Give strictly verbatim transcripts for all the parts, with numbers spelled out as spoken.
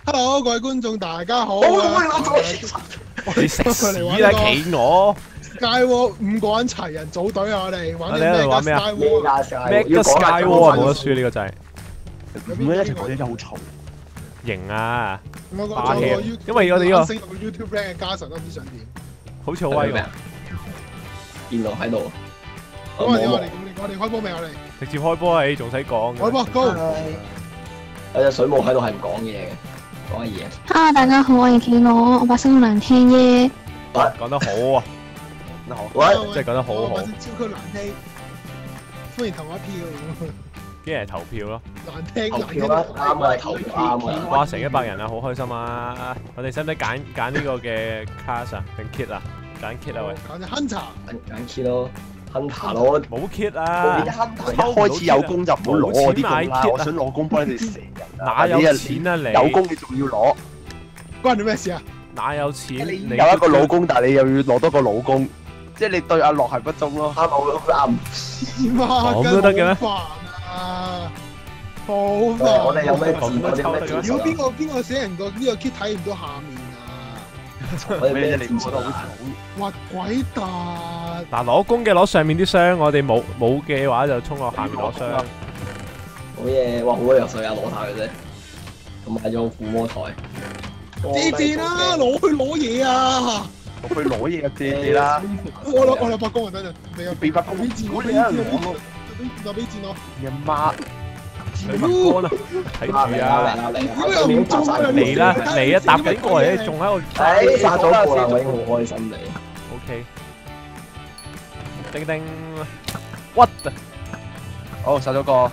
Hello，各位觀眾大家好好啊！ 你食屎啦，企鵝！ Skyward 五個人齊人組隊啊！我哋玩你喺度玩咩啊 Skyward 咩嘅 Skyward 啊，冇得輸呢個就係唔會一齊講嘢真係好嘈。 型啊！ 我個霸氣啊仲有個因為我哋呢個升到 YouTube brand 嘅加神都唔知想點。 好似好威喎！ 電腦喺度。 咁我哋我哋我哋開波未？我哋直接開波啊！你仲使講？ 開波 Go！ 有隻水母喺度係唔講嘢嘅，講下嘢。 Hello，大家好，我係企鵝，我把聲好難聽耶。 講得好啊！講得好， 喂， 真係講得好好。 超級難聽，歡迎投一票。 啲人投票咯， 難聽難聽投票啦，啱啊，投票啱啊。 哇！成一百人啊，好開心啊！我哋使唔使揀揀呢個嘅 cast 啊？定 kit 啊？揀 kit 啊喂！ 揀隻 Hunter。 揀 kit 咯 ，Hunter 咯。 冇 kit 啊！ 一開始有工就唔好攞我啲工啦，我想攞工幫你哋成人。 哪有錢啊你？ 有工你仲要攞， 關你咩事啊？ 哪有錢？ 你有一個老公，但係你又要攞多個老公，即係你對阿樂係不忠咯。啱我啱。 媽咁都得嘅咩？ 好煩啊！好我煩。 哋有咩咁都抽得嘅咩？ 如果邊個邊個寫人個呢個 kit 睇唔到下面啊？ 我哋咩你唔覺得好醜？ 哇鬼大！ 嗱，攞弓嘅攞上面啲箱，我哋冇冇嘅話就衝落下面攞箱。 好嘢，哇！好多油水啊，攞晒佢啫。咁買咗個撫摸台。 借借啦，攞去攞嘢啊！ 我去攞嘢借借啦。 我攞我攞把弓啊！等陣，你有俾把弓， 俾箭我， 如果你有俾箭我， 人攞， 就俾箭我。 你阿媽。 你乜干啊？睇住啊！ 如果又唔中啊？ 嚟啦嚟啊！搭緊過嚟，你仲喺度。 誒，殺咗個啦，我已經好開心你。 O K。叮叮。What？ 好，殺咗個。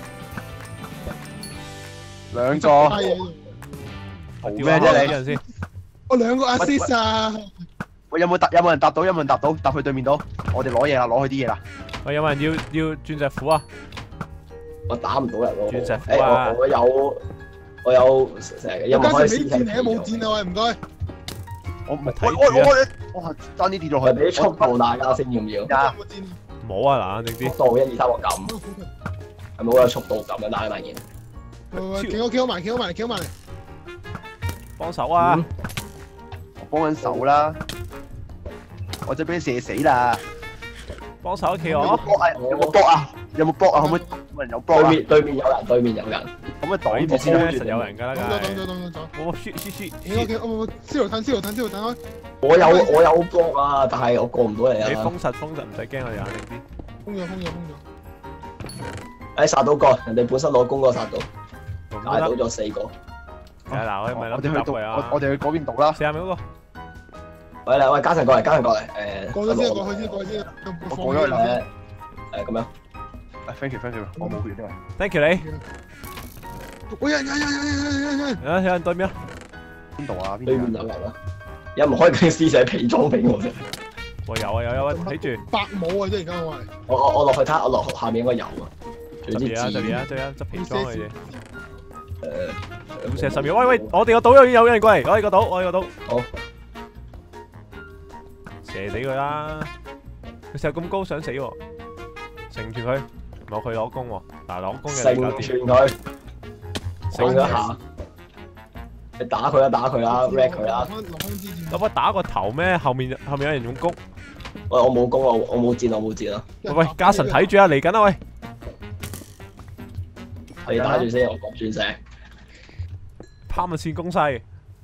兩個。好咩啫你？ 人先。 我兩個 assist 啊！ 喂，有冇搭？有冇人搭到？有冇人搭到？搭去對面度。我哋攞嘢啦，攞佢啲嘢啦。 喂，有冇人要要鑽石斧啊？ 我打唔到人喎。 鑽石斧啊！ 我有，我有成日有冇可以俾箭你都冇箭啊！喂，唔該。 我唔係睇我住啊！ 我我爭啲跌落去。俾速度大家先要唔要？ 有冇箭？ 冇啊，嗱，靜啲。 速度一二三個撳，係咪好有速度感啊？大家發現？ 喂喂，企好企好埋，企好埋，企好埋嚟。 幫手啊！ 我幫緊手啦，我就俾你射死啦！ 幫手企有冇我。 波啊？有冇波啊？有冇波啊？可唔可以冇人有波啊？對面對面有人，對面有人，可唔可以擋住先？ 實有人㗎啦， 等梗係。 咗等咗等咗走。 我 shit shit shit。 企好企好，我司徒騰司徒騰司徒騰開。 我有我有波啊，但係我過唔到嚟啊！ 你封實封實，唔使驚，我哋肯定封咗封咗封誒殺到個，人哋本身攞弓嗰個殺到， 啲。 解到咗四個。 係啊，嗱，我哋咪諗我哋去到住入啊！ 我哋去嗰邊度啦。 四下面嗰個。 喂嚟喂，嘉誠過嚟，嘉誠過嚟，誒。 過咗先，過去先，過去先。 我過咗去啦。誒咁樣。誒 thank you thank you，我冇血啫。 Thank you 你。 喂，有有有有有有有。 啊，有人對面啊！ 邊度啊？對面有人啊！有唔可以俾師姐皮裝俾我啫？ 喂，有啊有有啊，睇住。 白帽啊！即係而家我係。 我我我落去睇下，我落下面應該有啊。 執嘢啊！執嘢啊！執嘢啊！執皮裝佢哋。 誒。 五射十秒，喂喂，我哋個島有有人過嚟，我哋個島，我哋個島。 好。 射死佢啦！佢射咁高想死喎，承住佢，唔係佢攞弓喎。嗱，攞弓嘅成你搞掂。 全佢，成咗下。你打佢啦，打佢啦 ，red 佢啦。 可唔可以打個頭咩？後面後面有人用弓。 喂，我冇弓，我我冇箭，我冇箭啊！ 喂喂，嘉臣睇住啊，嚟緊啊喂！ 你打住先，我講鑽石。 拋物線攻勢，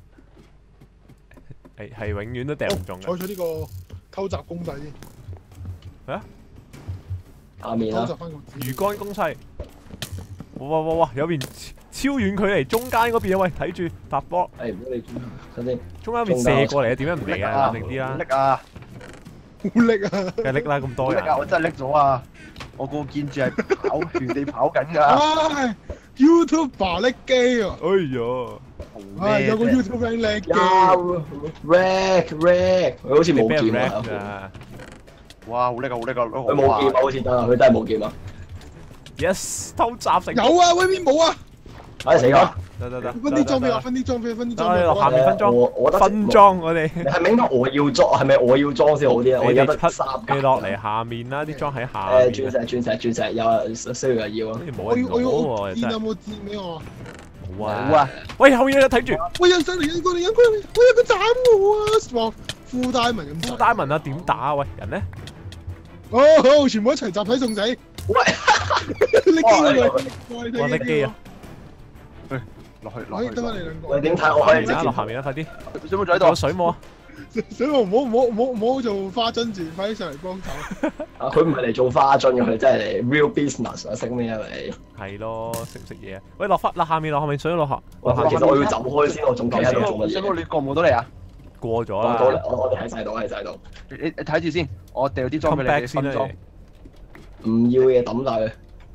係係永遠都掟唔中嘅。 採取呢個偷襲攻勢先。 係啊， 下面啦。 偷襲翻個。 魚竿攻勢。哇哇哇哇！有邊超遠距離，中間嗰邊啊喂，睇住搭波。 誒，唔好你等先。 中間邊射過嚟啊？點解唔嚟啊？冷靜啲啦。 叻啊！ 好叻啊！ 梗係拎啦，咁多人。 我真係叻咗啊！我個見住係跑，原地跑緊㗎。 唉 YouTuber 叻機啊！ 哎呀！ 唉，有個 YouTuber 叻機。 Rack Rack，佢好似冇劍啊！ 啊！ 哇，好叻啊，好叻啊！佢冇劍啊，好似得啊，佢真係冇劍啊 ！Yes，偷襲成。 有啊，威邊冇啊！ 唉死啦！ 得得得。 分啲裝俾我，分啲裝俾我，分啲裝俾我我。 下面分裝。 我我得分裝我哋。 係咪應該我要裝？係咪我要裝先好啲啊？我而家得三格。 你落嚟下面啦，啲裝喺下誒，鑽石鑽石鑽石有需要就要啊！ 冇人攞喎，真係。 有冇箭俾我？ 好啊！ 好啊！ 喂，後嘢睇住， 喂，人上嚟，人過嚟，人過嚟，喂，有個斬我啊！哇，富大文咁。 富大文啊，點打啊？喂，人咧？ 哦好，全部一齊集體送死。喂，拎機啊！ 我拎機啊！ 喂，落去落去。 可以得翻你兩個。 喂，點睇？我可以直接落下面啦，快啲！ 水母仔喺度。 有水母啊！ 水母唔好唔好唔好唔好做花樽住，快啲上嚟幫手。 啊，佢唔係嚟做花樽嘅，佢真係嚟 real business 啊！識咩啊你？ 係咯，識唔識嘢啊？喂，落翻落下面落下面水落下。 哇，其實我要走開先，我仲企喺度做乜嘢？水母，你過唔過到嚟啊？ 過咗啦。 過到嚟，我我哋喺晒度，喺晒度。你你睇住先，我掉啲裝俾你分裝。唔要嘅抌晒佢。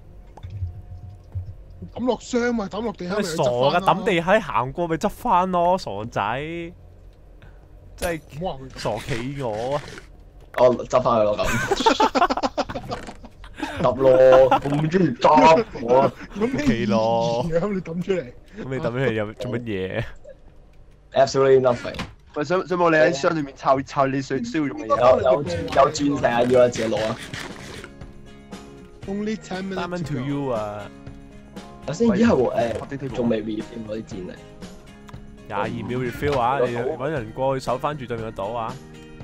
抌落箱嘛，抌落地下咪傻噶，抌地下行過咪執翻咯，傻仔。真係傻企鵝啊！ 我執翻佢咯咁，執咯，我唔中意執我。 咁企咯， 咁你抌出嚟。 咁你抌出嚟有做乜嘢 ？Absolutely nothing。 喂，想想冇你喺箱裏面抄抄你需需要用嘅嘢。 有有有鑽石啊，要啊，自己攞啊。 Only ten minutes. Diamond to you 啊！ 頭先以後誒仲未 refill 嗰啲箭嚟。 廿二秒 refill 啊！你揾人過去守翻住對面個島啊！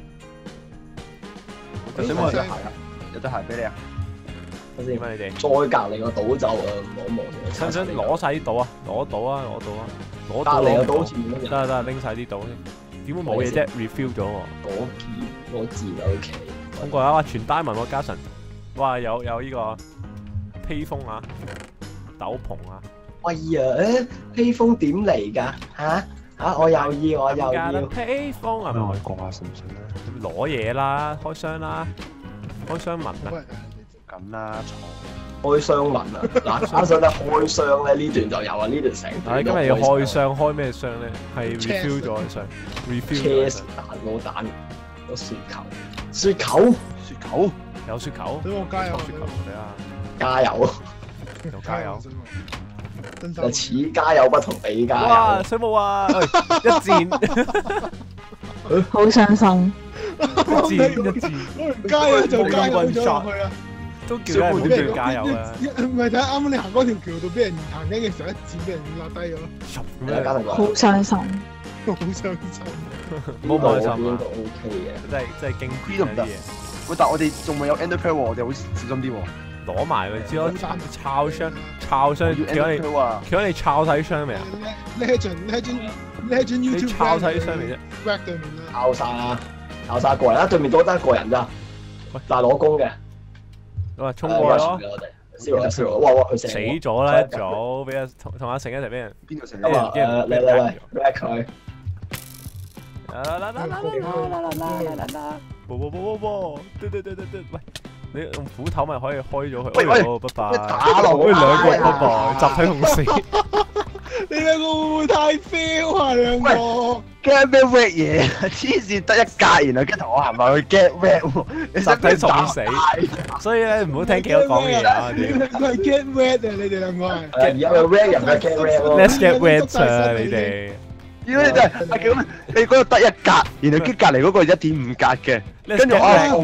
有水母有對鞋啊！有對鞋俾你啊！ 點啊你哋？ 再隔離個島就誒望一望先。 想唔想攞晒啲島啊？攞到啊！攞到啊！攞到隔離個島前面得得拎晒啲島先。點會冇嘢啫 ？refill 咗喎。 嗰件嗰件 OK。 咁過嚟啊！全 diamond 喎，加神。哇！有有呢個披風啊，斗篷啊。 喂呀！誒披風點嚟㗎？嚇嚇！我又要，我又要。 披風啊！ 外國啊，信唔信咧？ 攞嘢啦，開箱啦，開箱文啊！ 咁啦， 開箱文啊！嗱，啱想得開箱咧，呢段就有啊，呢段成段。 你今日要開箱，開咩箱咧？係 refill 咗嘅箱 ，refill 咗。 車蛋冇蛋，有雪球，雪球， 雪球， 有雪球。 水母加油！ 雪球嚟啊！ 加油！ 又加油！ 就此加油不同比加油。 哇！水母啊！一戰， 好傷心。 一戰一戰， 加油就加油咗落去啊！ 都叫人都叫加油啊！ 唔係睇啱啱你行嗰條橋度，俾人行緊嘅時候一箭俾人壓低咗。 咩加成好傷心。 好傷心。 冇開心啊都 OK 嘅， 真係真係驚啲都唔得。喂，但係我哋仲未有 Ender Pearl 喎，我哋好小心啲喎。 攞埋佢知咯，抄箱抄箱，叫你叫你抄晒啲箱未啊 ？Legend Legend Legend YouTube 你抄晒啲箱未啫 ？Rack 對面啦。 抄晒啊！抄晒過嚟啦，對面多得一個人咋？但係攞工嘅。 哇！衝過咯！ 燒咗燒咗！哇哇！佢死咗啦一早，俾阿同同阿成一齊俾人邊個成？ 咁啊誒，嚟嚟嚟 ，rack 佢。 啦啦啦啦啦啦啦啦啦啦！啵啵啵啵啵！對對對對對，喂！你用斧頭咪可以開咗佢？ 喂喂， 拜拜！ 打落喂，兩個拜拜，集體同死。 你兩個會唔會太 fail 啊？兩個 get 咩 red 嘢？黐線得一格，然後跟住同我行埋去 get red 喎，你集體送死。所以咧唔好聽幾多講嘢啊！ 你兩個係 get red 啊！你哋兩個係。 而家有 red 人嘅 get red 咯。 Let's get red 啊！你哋。 如果你就係阿喬，你嗰度得一格，然後跟隔離嗰個一點五格嘅，跟住我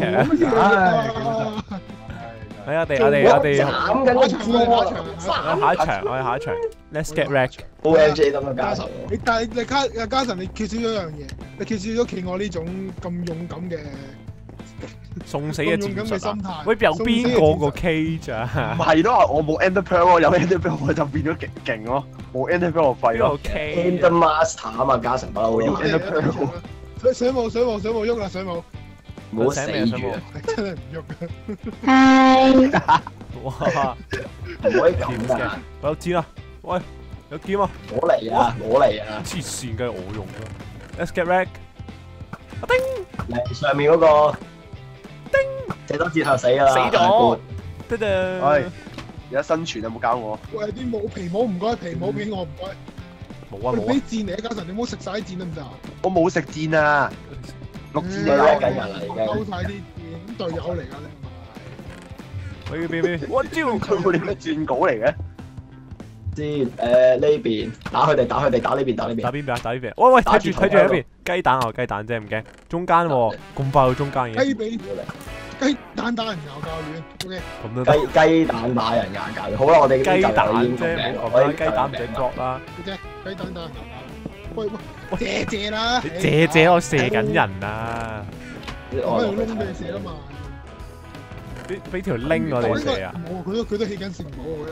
啊。 係啊，我哋我哋我哋斬緊一場，下一場我哋下一場 ，Let's get wrecked。O M G 得唔得加神？ 你但係你加阿加神，你缺少咗一樣嘢，你缺少咗企鵝呢種咁勇敢嘅送死嘅戰術心態。 喂，有邊個個 K 咋？ 唔係咯，我冇 Ender Pearl 咯，有 Ender Pearl 我就變咗勁勁咯，冇 Ender Pearl 我廢咯。 Ender Master 啊嘛，加神不嬲咯。 Ender Pearl。 水水母水母水母喐啦，水母。 唔好死住啊！ 真係唔喐嘅。 嗨！ 哇！ 唔可以咁㗎。 我有箭啊！喂，有劍啊！ 攞嚟啊！攞嚟啊！ 黐線嘅我用㗎。Let's get wrecked！阿丁嚟上面嗰個丁，射多箭頭死㗎啦！ 死咗！得得。 喂，而家生存有冇搞我？ 喂，啲冇皮帽唔該，皮帽俾我唔該。 冇啊冇啊！ 俾箭嚟啊，加神，你唔好食晒啲箭得唔得啊？ 我冇食箭啊！六箭都拉緊人啦，已經。 收晒啲箭，咁隊友嚟㗎你係咪？ 喂俾俾，我招佢會點咩轉稿嚟嘅？ 先誒呢邊打佢哋，打佢哋，打呢邊，打呢邊。 打邊邊啊？打呢邊。喂喂，睇住睇住喺邊。雞蛋啊，雞蛋啫，唔驚。中間喎，咁快到中間嘅。 雞髀。 雞蛋打人牙教練 ，OK。 咁都得。 雞雞蛋打人牙教練，好啦，我哋雞蛋啫， 唔冇咁啦，雞蛋唔使割啦。 嘅啫，雞蛋打人牙教練。喂喂，謝謝啦。 你謝謝我射緊人啊！ 我喺度窿俾你射啊嘛。 俾俾條拎我哋射啊！ 冇，佢都佢都起緊城堡喎，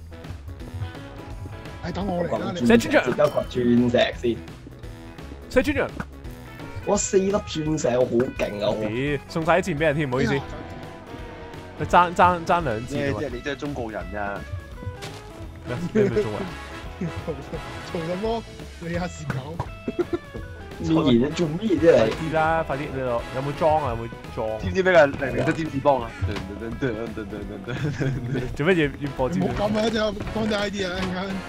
喺度。誒，等我嚟啦，你。 射磚牆。 接多個鑽石先。 射磚牆。 哇！四粒鑽石，我好勁啊！ 咦，送晒啲箭俾人添，唔好意思。你爭爭爭兩支啊！ 即係你真係中國人咋？ 咩咩咩中國人？ 嘈什麼？你下時狗。 咩嘢？做咩啫你？ 啲啦，快啲！你度有冇裝啊？有冇裝？ 知唔知咩叫零零七占士邦啊？ 做乜嘢要播尖？ 唔好咁啊！就講啲 I D 啊，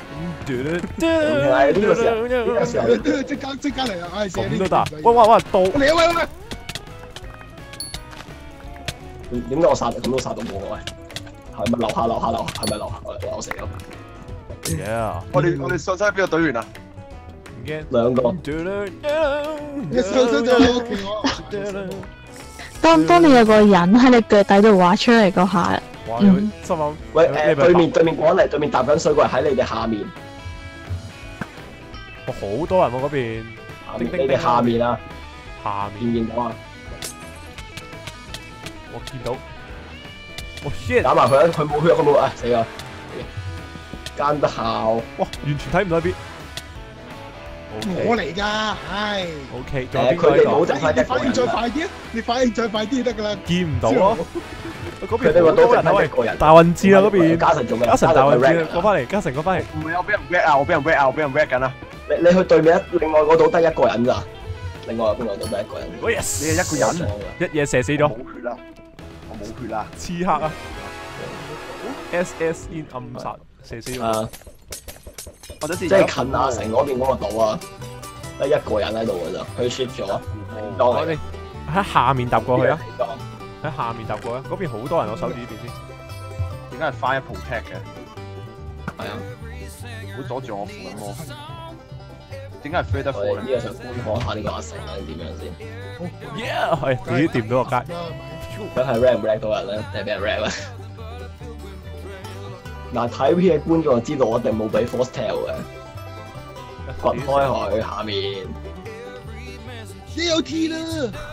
係呢個時候，呢個時候即刻即刻嚟啊！唉， 咁都得。喂喂喂，到嚟啊！喂喂喂！ 點解我殺咁都殺到我喂？係咪樓下樓下樓下？係咪樓下？我我死咗。 Yeah！ 我哋我哋上身邊個隊員啊？ 唔驚。 兩個。 一上身就屋企我。 當當你有個人喺你腳底度畫出嚟嗰下， 嗯，心諗喂誒，對面對面過嚟，對面搭緊水過嚟喺你哋下面。 哇，好多人喎嗰邊。 你哋下面啊？ 下面。 見唔見到啊？ 我見到。我 shit！ 打埋佢啦，佢冇血，佢冇啊，死啦！奸得效。 哇，完全睇唔到一邊。 我嚟㗎，唉。 O K， 誒，佢哋冇剩翻一個人。 你反應再快啲，你反應再快啲就得㗎啦。 見唔到咯。嗰邊佢哋話都人啊喂，大運字啦嗰邊。加神做咩？加神大運字，過翻嚟，加神過翻嚟。 唔係我俾人 red 啊！我俾人 red 啊！我俾人 red 緊啊！ 你你去對面一另外嗰度得一個人咋？另外邊個度得一個人？ 喂 yes！ 你係一個人， 一嘢射死咗。 冇血啦！我冇血啦！ 刺客啊 ！S S in 暗殺射死咗。 啊！或者即係近亞城嗰邊嗰個島啊，得一個人喺度㗎咋，佢 shift 咗。 我哋喺下面搭過去啊！喺下面搭過啊！嗰邊好多人，我守住呢邊先。 點解係 fire protect 嘅？係啊，唔好阻住我扶緊我。點解係 fire 得火咧？ 呢個想觀看下呢個阿成係點樣先。 Yeah， 係自己掂到個街。 咁係 red 唔 red 到人咧，定係俾人 red 咧？嗱，睇片嘅觀眾就知道我哋冇俾 force tail 嘅，掘開佢下面。 你有 T 啦，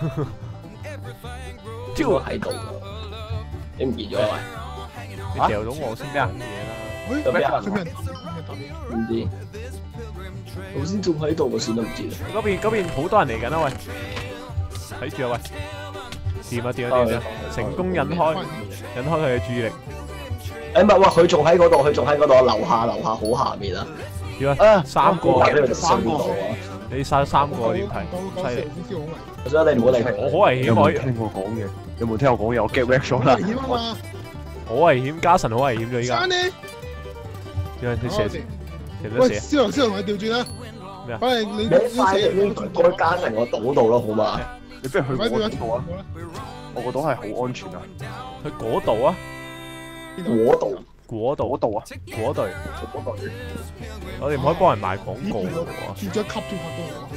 招喺度，你唔見咗喂？ 你掉到我先咩啊？ 喂， 有咩人？ 做咩？ 唔知，頭先仲喺度，我算都唔知。 嗰邊嗰邊好多人嚟緊啊喂！睇住啊喂！掂啊掂啊掂啊！成功引開引開佢嘅注意力。 誒唔係喎，佢仲喺嗰度，佢仲喺嗰度，樓下樓下好下面啊！ 點啊？三個三個啊！ 你殺咗三個點睇？犀利！ 所以你唔好理佢。 我好危險， 有冇聽我講嘢？有冇聽我講嘢？我 get wreck 咗啦！ 危險啊嘛！ 好危險，加神好危險咗依家。 山呢？ 有人你射射， 喂，燒龍燒龍，你調轉啦！ 咩啊？ 反正你你快啲應該加成個島度咯，好嘛？ 你不如去嗰度啊！我個島係好安全啊！ 去嗰度啊！ 嗰度， 嗰度， 嗰度啊！ 嗰隊， 嗰度。 我哋唔可以幫人賣廣告嘅喎。 跌咗吸住拍到我。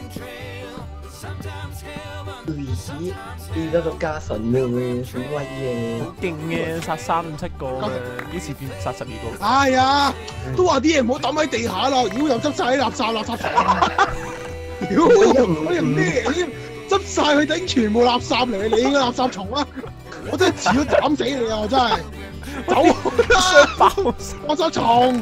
咦？而家個加神啊，好威嘅！ 好勁嘅，殺三五七個嘅，幾時變殺十二個？ 哎呀，都話啲嘢唔好抌喺地下啦，妖又執晒啲垃圾垃圾房。妖，我哋咩添？執晒佢頂全部垃圾嚟，你個垃圾蟲啊！我真係遲都斬死你啊！我真係。走啦！垃圾蟲，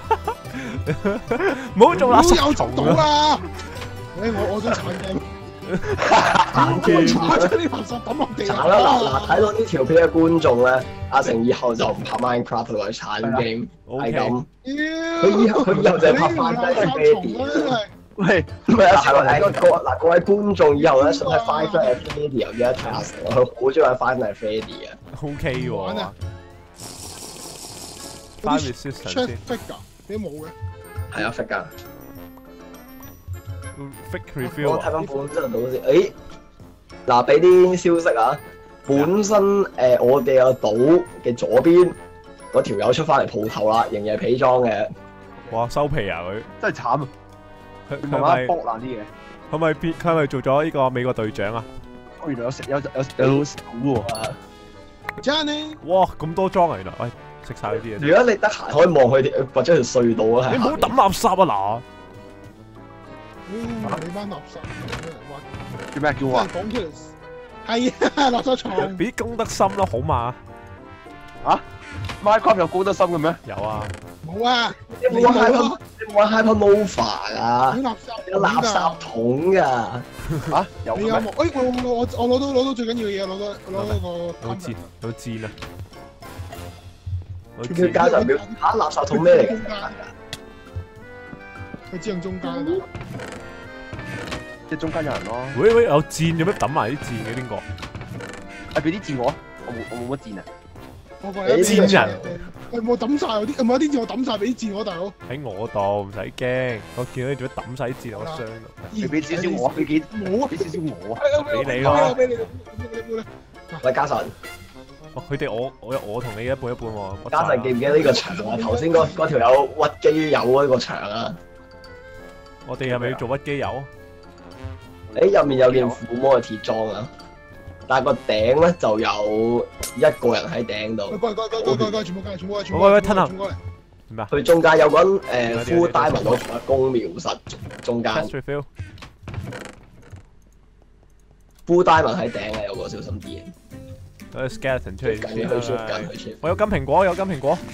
唔好做垃圾蟲啦！誒，我我想鏟鏡，鏟咗啲垃圾抌落地下啦！嗱嗱，睇到呢條片嘅觀眾咧，阿成以後就唔拍 Minecraft 同埋鏟 game，係咁。佢以後佢以後就係拍翻低 Freddy。喂，唔係啊，係喎，各嗱各位觀眾以後咧想睇 Five Nights at Freddy，有得睇阿成，佢好中意睇 Five Nights at Freddy 啊。 O K 喎。Five resistance 先 figure 你冇嘅？ 係啊 figure。 figure review 我睇翻本真係到先，誒，嗱俾啲消息啊，本身誒我哋個島嘅左邊嗰條友出翻嚟鋪頭啦，仍然係皮裝嘅。 哇，收皮啊佢！ 真係慘啊！ 佢佢慢慢剝爛啲嘢。 係咪變？佢係咪做咗呢個美國隊長啊？ 哦，原來有食有有有手喎。 真呢？ 哇，咁多裝啊原來，喂，食晒呢啲嘢。 如果你得閒可以望佢哋掘咗條隧道啊， 你唔好抌垃圾啊你班垃圾， 叫咩叫我啊？ 講出嚟，係啊，垃圾蟲。 嗱，俾啲公德心啦，好嘛？ 嚇 ？Minecraft 有高德心嘅咩？ 有啊。 冇啊！ 你冇玩 Hyper， 你冇玩 Hypernova 㗎？ 垃圾有垃圾桶㗎。 嚇？有咩？ 你有冇？誒，我我我我攞到攞到最緊要嘅嘢，攞到攞到個。 好賤，好賤啊！ 佢加上表嚇垃圾桶咩嚟㗎？ 佢只用中間啊！ 即係中間有人咯。 喂喂，有箭做咩抌埋啲箭嘅邊個？ 啊，俾啲箭我，我冇我冇乜箭啊。 我個箭人， 喂冇抌晒嗰啲，唔係啲箭我抌晒俾啲箭我大佬。 喺我度唔使驚，我見到你做咩抌晒啲箭落個箱度。 你俾少少我，俾幾冇啊？ 俾少少我啊！ 俾你咯。 俾你，俾你。 喂，嘉臣。 哦，佢哋我我我同你一半一半喎。 嘉臣記唔記得呢個場啊？頭先嗰嗰條友屈機友嗰個場啊？ 我哋係咪要做屈機友？ 誒入面有件附魔嘅鐵裝啊，但係個頂咧就有一個人喺頂度。 過嚟過嚟過嚟過嚟過嚟，全部過嚟全部過嚟全部喂喂吞啊！ 過嚟。 咩啊？ 佢中間有個人誒 full diamond 攞住把弓瞄實中間。full diamond 喺頂嘅有個小心啲嘅。 嗰個 skeleton 出嚟緊去 shoot 緊去 shoot。 我有金蘋果，有金蘋果。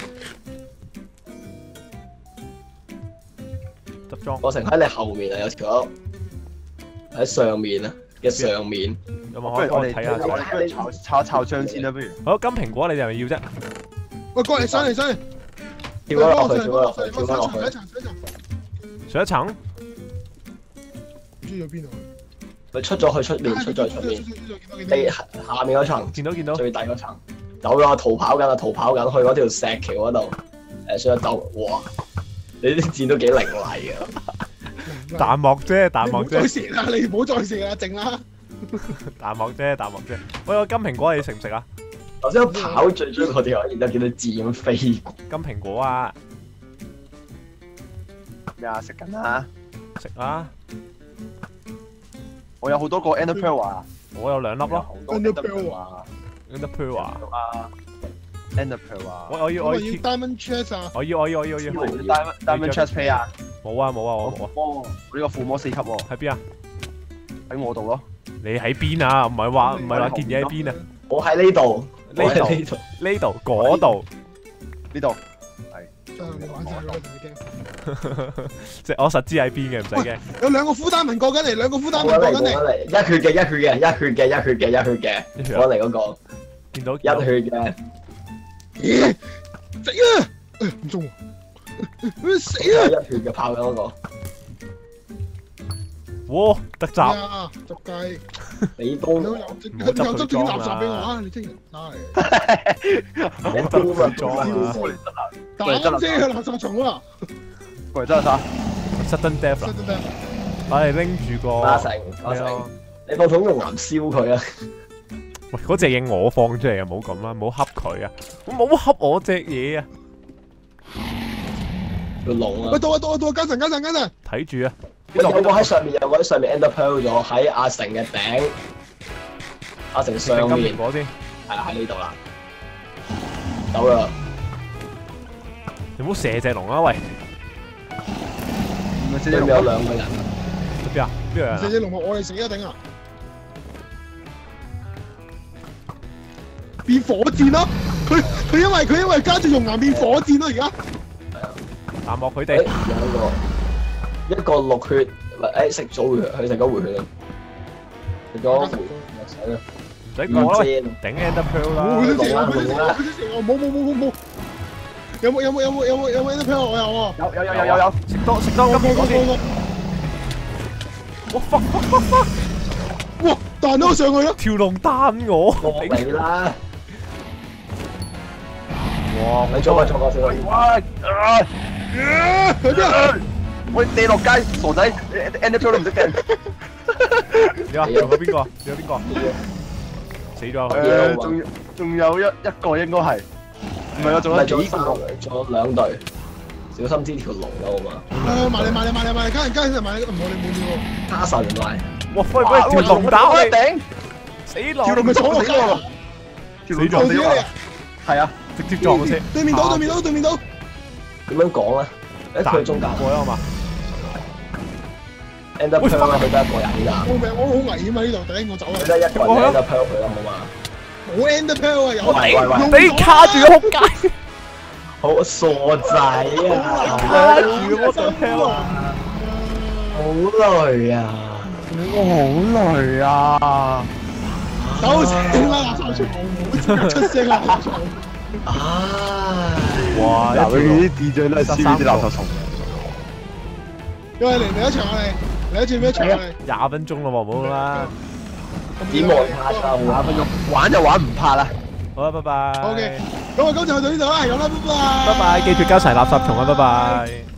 執裝。 我成喺你後面啊，有條友喺上面啊嘅上面。 有冇可以我哋睇下？ 我哋不如炒炒炒張先啦，不如。 好金蘋果，你哋係咪要啫？ 喂，過嚟上嚟上嚟。 跳翻落去，跳翻落去，跳翻落去。 上一層，上一層。 上一層。 唔知去邊度？ 佢出咗去出面，出咗去出面。地下面嗰層， 見到見到。最底嗰層。走咗，逃跑緊啊！逃跑緊去嗰條石橋嗰度。誒，所以走，哇！你啲箭都幾凌厲啊！ 彈幕啫，彈幕啫。 再射啦！你唔好再射啦，靜啦。 彈幕啫，彈幕啫。喂，個金蘋果你食唔食啊？ 頭先跑最追嗰條，然之後見到箭咁飛。 金蘋果啊！ 咩啊？食緊啊！ 食啊！ 我有好多個 Ender Pearl 啊！ 我有兩粒咯。 Ender Pearl 啊 ！Ender Pearl 啊 ！Ender Pearl 啊！ 我我要我要 Diamond Chest 啊！ 我要我要我要我要 Diamond Diamond Chest Plate 啊！ 冇啊冇啊我冇啊！ 哦，呢個附魔四級喎。 喺邊啊？ 喺我度咯。 你喺邊啊？唔係話唔係話件嘢喺邊啊？ 我喺呢度， 呢度呢度嗰度呢度。 真係你玩晒嗰陣已經。 即係我實知喺邊嘅，唔使驚。 有兩個孵丹文過緊嚟，兩個孵丹文過緊嚟。 一血嘅，一血嘅，一血嘅，一血嘅，一血嘅。過嚟嗰個。 見到一血嘅。 咦？死啊！唔中喎。死啊！ 一血嘅炮緊嗰個。 哇！特集。 捉雞。 你都有有有執件垃圾俾我啊！你聽日拉嚟。 冇得佢裝啊！ 打啫個垃圾蟲啊！ 喂，真係啥 ？Sudden death 啦！我哋拎住個。 阿成，阿成，你放桶熔岩燒佢啊！ 喂，嗰隻嘢我放出嚟啊！唔好咁啦，唔好恰佢啊！我冇恰我隻嘢啊！ 個龍啊！ 喂，到啊到啊到啊！加陣加陣加陣！ 睇住啊！ 有個喺上面，有個喺上面 Ender Pearl 咗喺阿成嘅頂，阿成上面。 金蘋果先。 係喺呢度啦。走啦！ 你唔好射隻龍啊！喂。 呢邊有兩個人。 邊啊？邊個人？ 射隻龍我哋死一頂啊！變火箭咯！佢佢因為佢因為加住熔岩變火箭咯而家。 彈幕佢哋。 有一個。一個落血，唔係誒食咗回血，佢食咗回血啦，食咗回血啦， 唔使講啦，頂 Ender Pearl 啦， 龍啦龍啦， 冇冇冇冇冇，有冇有冇有冇有冇有冇 Ender Pearl 我有喎， 有有有有有有， 食多食多金蘋果先，哇fuck fuck fuck fuck， 哇彈到上去咯， 條龍彈我， 落嚟啦， 哇你做乜做乜做乜？ 哇啊！ 去邊？ 我掟落街，傻仔 ，Ender Pearl 都唔識掟。 你話仲有邊個？仲有邊個？死咗佢。誒，仲仲有一一個應該係，唔係啊，仲有幾個？ 仲有兩隊，小心知條龍啦好嘛？ 誒埋嚟埋嚟埋嚟埋嚟，加人加人埋嚟，唔好你冇料喎。 卡神埋。 哇！喂喂，條龍打我哋。 死落， 條路咪坐落街啊！ 條路撞死咗你啊！ 係啊， 直接撞個車。 對面島，對面島，對面島。 點樣講咧？誒佢中間過啊嘛。 Ender Pearl 啊，佢得一個人㗎。 救命！我好危險啊！呢度頂我走啊！ 佢得一個人 Ender Pearl 佢啦，好嘛？ 冇 Ender Pearl 啊！有喂喂喂！ 你卡住個仆街。 好傻仔啊！ 卡住個 Ender Pearl 啊！ 好累啊！ 我好累啊！ 收聲啦！垃圾蟲，唔好出聲啦！垃圾蟲。 唉！ 哇！嗱，佢啲 D J 都係燒啲垃圾蟲。 喂，嚟嚟一場啊！嚟嚟一轉咩場啊？ 廿分鐘咯喎，唔好啦。 點冇拍啊？廿分鐘玩就玩，唔拍啦。 好啦，拜拜。 OK，咁啊，今集就到呢度啦，係咁啦，拜拜。 拜拜，記住交齊垃圾蟲啊，拜拜。